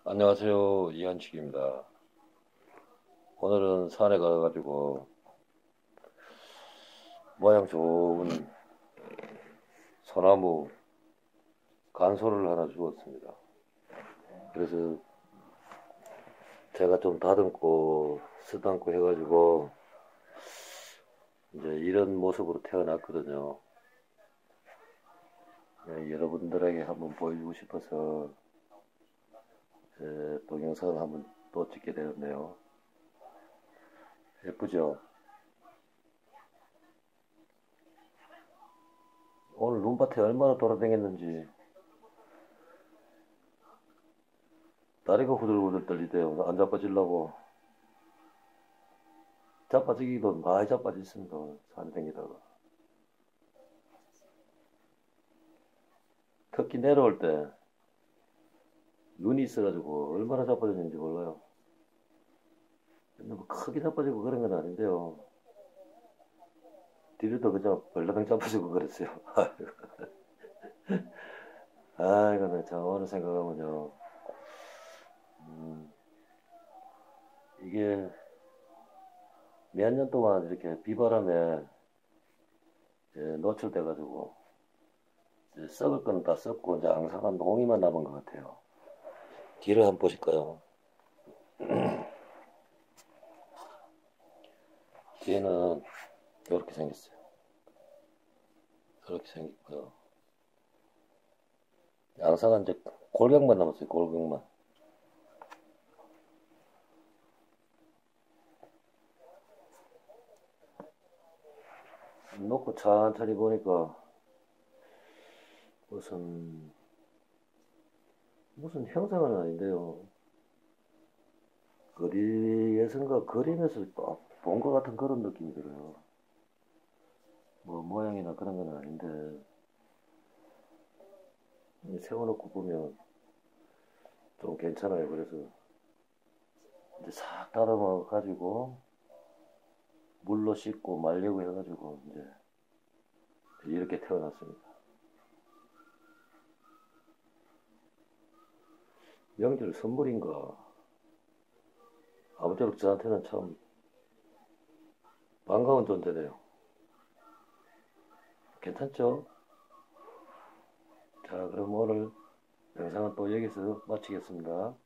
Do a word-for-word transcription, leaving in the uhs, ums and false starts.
안녕하세요. 이한식입니다. 오늘은 산에 가가지고 모양 좋은 소나무 간소를 하나 주웠습니다. 그래서 제가 좀 다듬고 쓰담고 해가지고 이제 이런 모습으로 태어났거든요. 네, 여러분들에게 한번 보여주고 싶어서 예, 동영상을 한번 또 찍게 되었네요. 예쁘죠? 오늘 눈밭에 얼마나 돌아다녔는지 다리가 후들후들 떨리대요. 안 자빠지려고. 자빠지기도 많이 자빠졌습니다. 산 댕기다가. 특히 내려올 때 눈이 있어가지고 얼마나 자빠졌는지 몰라요. 근데 뭐 크게 자빠지고 그런 건 아닌데요. 뒤로도 그냥 벌러덩 자빠지고 그랬어요. 아이고, 내참 오늘 생각하면요. 음, 이게 몇 년 동안 이렇게 비바람에 이제 노출돼가지고 이제 썩을 건 다 썩고 이제 앙상한 농이만 남은 것 같아요. 뒤를 한번 보실까요? 뒤에는 이렇게 생겼어요. 이렇게 생겼고요. 앙상한 이제 골격만 남았어요. 골격만. 놓고 천천히 보니까 무슨 무슨 형상은 아닌데요. 거리에선가 그림에서 본 것 같은 그런 느낌이 들어요. 뭐 모양이나 그런 건 아닌데 세워놓고 보면 좀 괜찮아요. 그래서 이제 싹 다듬어 가지고 물로 씻고 말리고 해가지고 이제 이렇게 태어났습니다. 명절 선물인가 아무쪼록 저한테는 참 반가운 존재네요. 괜찮죠? 자, 그럼 오늘 영상은 또 여기서 마치겠습니다.